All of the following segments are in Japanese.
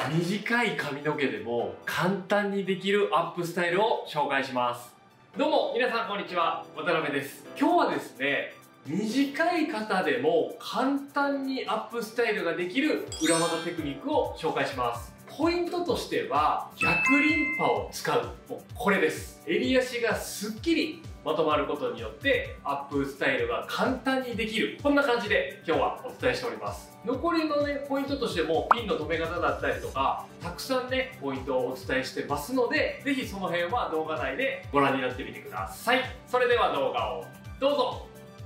短い髪の毛でも簡単にできるアップスタイルを紹介します。どうも皆さんこんにちは、渡辺です。今日はですね、短い方でも簡単にアップスタイルができる裏技テクニックを紹介します。ポイントとしては逆リンパを使う、もうこれです。襟足がすっきりまとまることによってアップスタイルが簡単にできる、こんな感じで今日はお伝えしております。残りのねポイントとしてもピンの留め方だったりとかたくさんねポイントをお伝えしてますので、ぜひその辺は動画内でご覧になってみてください。それでは動画をどうぞ。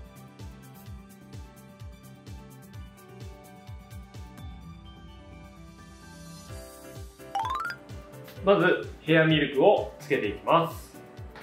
まずヘアミルクをつけていきます。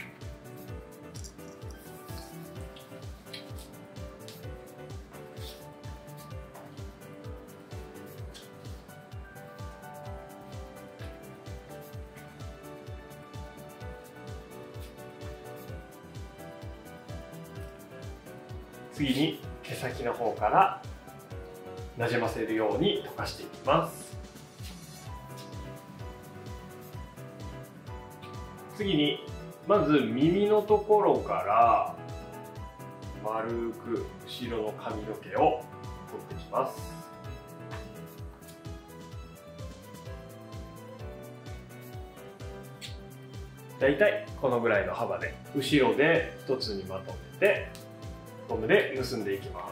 次に毛先の方からなじませるように溶かしていきます。次にまず耳のところから丸く後ろの髪の毛を取ってきます。だいたいこのぐらいの幅で後ろで一つにまとめてゴムで結んでいきます。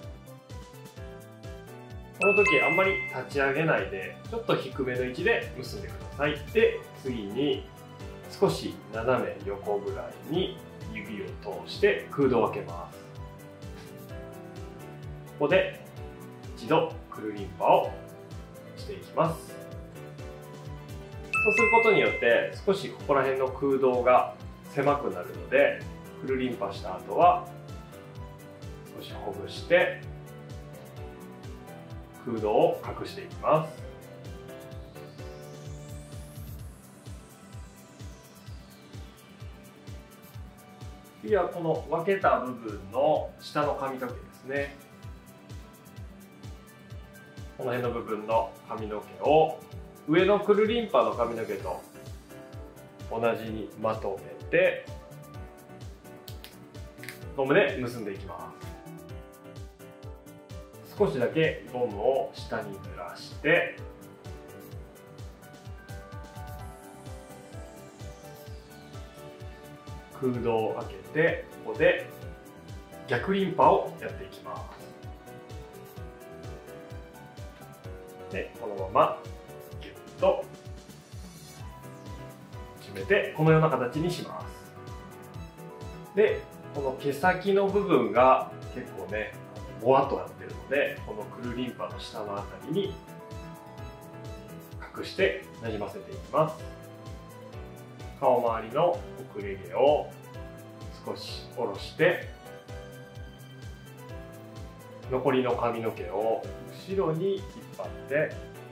この時あんまり立ち上げないでちょっと低めの位置で結んでください。で次に少し斜め横ぐらいに指を通して空洞を開けます。ここで一度くるりんぱをしていきます。そうすることによって少しここら辺の空洞が狭くなるので、くるりんぱした後は少しほぐして空洞を隠していきます。次はこの分けた部分の下の髪の毛ですね。この辺の部分の髪の毛を上のくるりんぱの髪の毛と同じにまとめてゴムで結んでいきます。少しだけゴムを下にずらして空洞を開けて、ここで逆リンパをやっていきます。でこのままギュッと締めてこのような形にします。でこの毛先の部分が結構ねボワっとなってるので、このくるりんぱの下のあたりに隠してなじませていきます。顔周りの遅れ毛を少し下ろして残りの髪の毛を後ろに引っ張って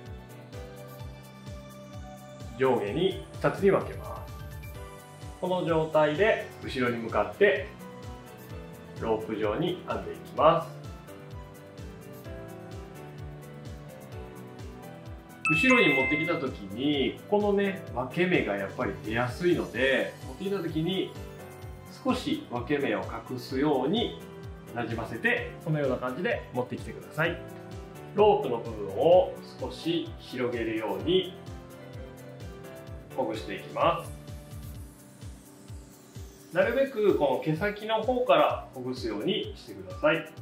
上下に2つに分けます。この状態で後ろに向かってロープ状に編んでいきます。後ろに持ってきた時にこのね分け目がやっぱり出やすいので、持ってきた時に少し分け目を隠すようになじませてこのような感じで持ってきてください。ロープの部分を少し広げるようにほぐしていきます。なるべくこの毛先の方からほぐすようにしてください。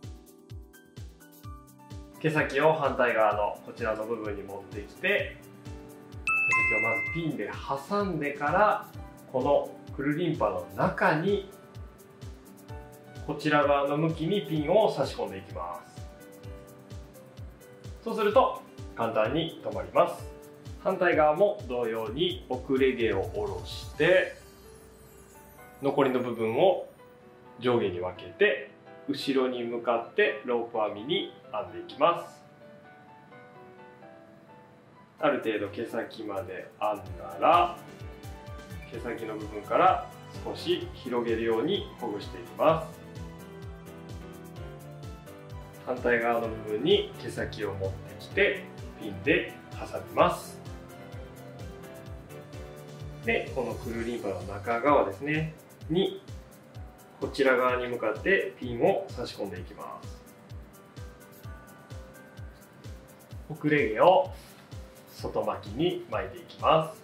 毛先を反対側のこちらの部分に持ってきて、毛先をまずピンで挟んでからこのくるりんぱの中にこちら側の向きにピンを差し込んでいきます。そうすると簡単に留まります。反対側も同様に遅れ毛を下ろして残りの部分を上下に分けて後ろに向かってロープ編みに編んでいきます。ある程度毛先まで編んだら毛先の部分から少し広げるようにほぐしていきます。反対側の部分に毛先を持ってきてピンで挟みます。でこのクルーリンパの中側ですねにこちら側に向かってピンを差し込んでいきます。遅れ毛を外巻きに巻いていきます。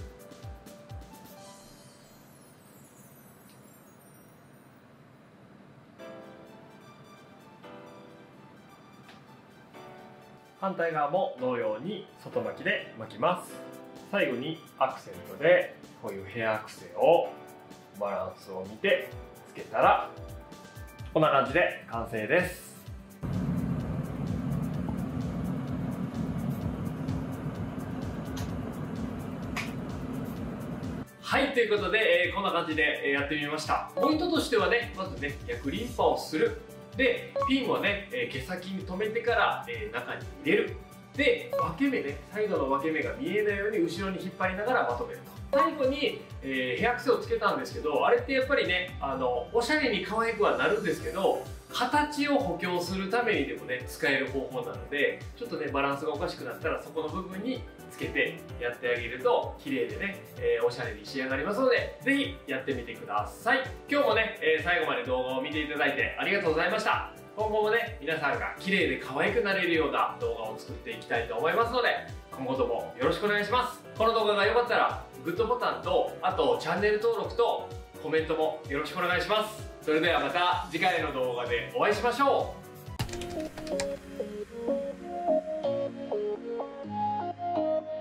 反対側も同様に外巻きで巻きます。最後にアクセントでこういうヘアアクセをバランスを見てつけたらこんな感じで完成です。はい、ということで、こんな感じでやってみました。ポイントとしてはね、まずね、逆リンパをする。で、ピンをね、毛先に留めてから、中に入れる。で、分け目ね、サイドの分け目が見えないように後ろに引っ張りながらまとめると。最後に、ヘアアクセをつけたんですけど、あれってやっぱりね、おしゃれに可愛くはなるんですけど、形を補強するためにでもね、使える方法なので、ちょっとね、バランスがおかしくなったら、そこの部分につけてやってあげると綺麗でね、おしゃれに仕上がりますので、ぜひやってみてください。今日もね、最後まで動画を見ていただいてありがとうございました。今後もね、皆さんが綺麗で可愛くなれるような動画を作っていきたいと思いますので、今後ともよろしくお願いします。この動画が良かったらグッドボタンと、あとチャンネル登録とコメントもよろしくお願いします。それではまた次回の動画でお会いしましょう。